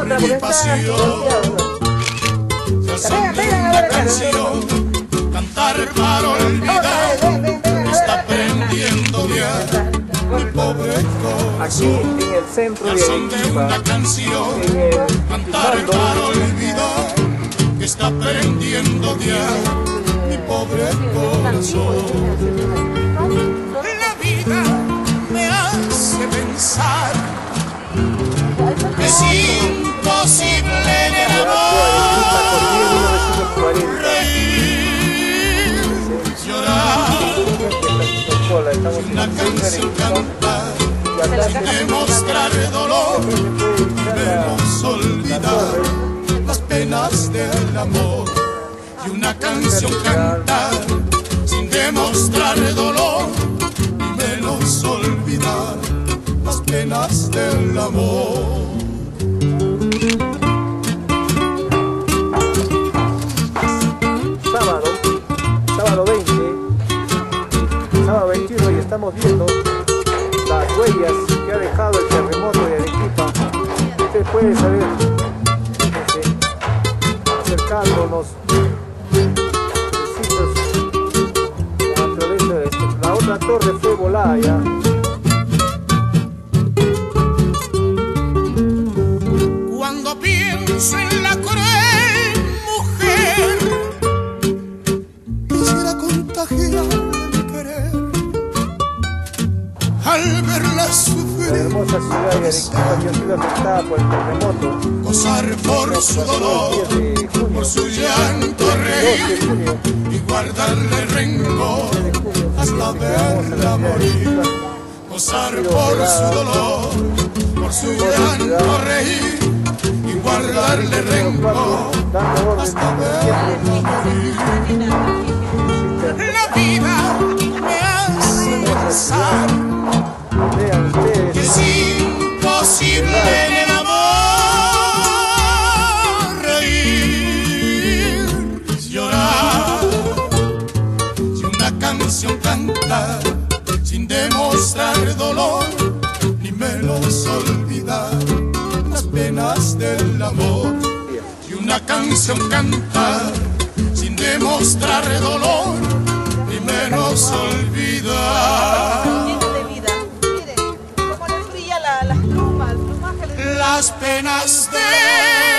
otra porque está golpeado. Una canción, cantar para olvidar, está aprendiendo ya mi pobre Aquí corazón. en el centro Al de son de una Arequipa, canción, en el cantar Pizarro, para olvidar, que está aprendiendo ya mi pobre corazón. La vida me hace pensar que es imposible en el amor reír, llorar, una canción cantar, demostrar dolor, menos olvidar las penas del amor. Y una canción cantar sin demostrar dolor, menos olvidar las penas del amor. Sábado 20, sábado 21 y estamos viendo las huellas que ha dejado el terremoto de Arequipa. Usted puede saber, acercándonos la otra torre fue volada ya. Cuando pienso en la cruel mujer, quisiera contagiar mi querer al verla La sufrir, hermosa ciudad de Arequipa que ha sido afectada por el terremoto. gozar por su dolor, por su llanto reír y guardarle rencor hasta verla morir. Gozar por su dolor, por su llanto reír y guardarle rencor hasta verla morir. La vida me hace pensar Vean ustedes, que es imposible en el amor reír, llorar, y una canción cantar sin demostrar dolor, ni menos olvidar las penas del amor. Y una canción cantar sin demostrar dolor, ni menos olvidar Miren cómo les brilla las plumas, el plumaje les brilla. las penas del